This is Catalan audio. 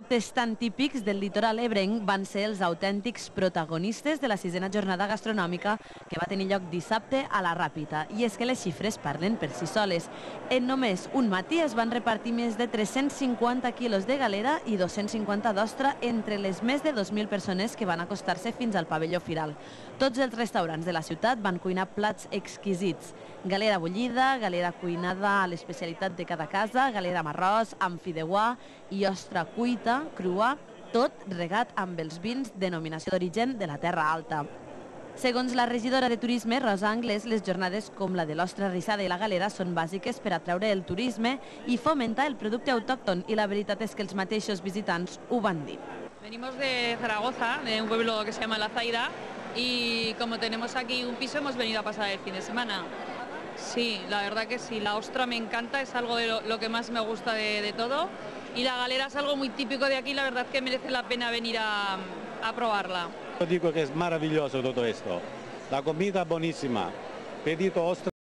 productes tan típics del litoral ebrenc van ser els autèntics protagonistes de la 6a jornada gastronòmica que va tenir lloc dissabte a la Ràpita. I és que les xifres parlen per si soles. En només un matí es van repartir més de 350 quilos de galera i 250 d'ostra entre les més de 2.000 persones que van acostar-se fins al pavelló firal. Tots els restaurants de la ciutat van cuinar plats exquisits. Galera bullida, galera cuinada a l'especialitat de cada casa, galera amb arròs, amb fideuà i ostra cuita, crua, tot regat amb els vins denominació d'origen de la Terra Alta. Segons la regidora de Turisme, Rosa Anglès, les jornades com la de l'ostra rissada i la galera són bàsiques per atraure el turisme i fomentar el producte autòcton, i la veritat és que els mateixos visitants ho van dir. Venimos de Zaragoza, de un pueblo que se llama La Zaira, y como tenemos aquí un piso hemos venido a pasar el fin de semana. Sí, la verdad que sí, la ostra me encanta, es algo de lo que más me gusta de todo, y la galera es algo muy típico de aquí, la verdad que merece la pena venir a probarla. Yo digo que es maravilloso todo esto, la comida buenísima, pedito ostra.